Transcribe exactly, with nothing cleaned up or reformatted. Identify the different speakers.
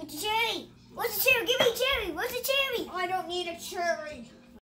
Speaker 1: What's the cherry? What's the cherry? Give me a cherry. What's the cherry?
Speaker 2: I don't need a cherry.